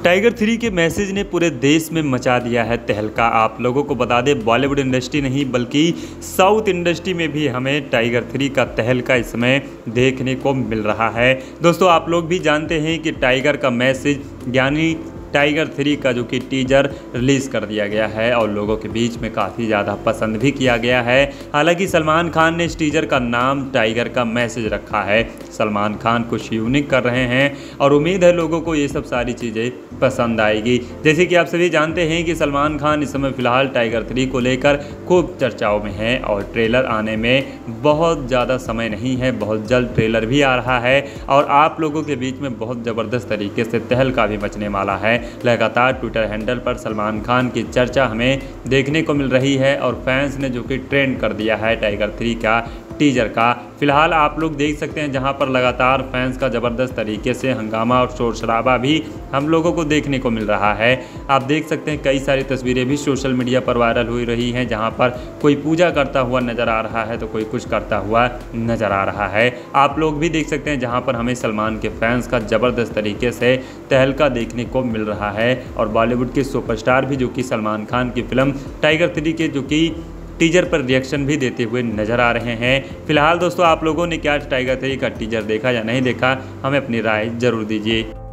Tiger 3 के message ने पूरे देश में मचा दिया है तहलका। आप लोगों को बता दें, बॉलीवुड इंडस्ट्री नहीं बल्कि साउथ इंडस्ट्री में भी हमें टाइगर 3 का तहलका इस समय देखने को मिल रहा है। दोस्तों, आप लोग भी जानते हैं कि टाइगर का मैसेज यानी टाइगर 3 का जो कि टीजर रिलीज़ कर दिया गया है और लोगों के बीच में काफ़ी ज़्यादा पसंद भी किया गया है। हालांकि सलमान खान ने इस टीजर का नाम टाइगर का मैसेज रखा है। सलमान खान कुछ यूनिक कर रहे हैं और उम्मीद है लोगों को ये सब सारी चीज़ें पसंद आएगी। जैसे कि आप सभी जानते हैं कि सलमान खान इस समय फ़िलहाल टाइगर 3 को लेकर खूब चर्चाओं में हैं और ट्रेलर आने में बहुत ज़्यादा समय नहीं है, बहुत जल्द ट्रेलर भी आ रहा है और आप लोगों के बीच में बहुत ज़बरदस्त तरीके से तहलका भी मचने वाला है। लगातार ट्विटर हैंडल पर सलमान खान की चर्चा हमें देखने को मिल रही है और फैंस ने जो कि ट्रेंड कर दिया है टाइगर 3 का टीजर का। फिलहाल आप लोग देख सकते हैं जहां पर लगातार फैंस का ज़बरदस्त तरीके से हंगामा और शोर शराबा भी हम लोगों को देखने को मिल रहा है। आप देख सकते हैं कई सारी तस्वीरें भी सोशल मीडिया पर वायरल हो रही हैं जहां पर कोई पूजा करता हुआ नज़र आ रहा है तो कोई कुछ करता हुआ नज़र आ रहा है। आप लोग भी देख सकते हैं जहाँ पर हमें सलमान के फैंस का ज़बरदस्त तरीके से तहलका देखने को मिल रहा है और बॉलीवुड के सुपरस्टार भी जो कि सलमान खान की फिल्म टाइगर 3 के जो कि टीजर पर रिएक्शन भी देते हुए नज़र आ रहे हैं। फिलहाल दोस्तों, आप लोगों ने क्या टाइगर 3 का टीजर देखा या नहीं देखा, हमें अपनी राय ज़रूर दीजिए।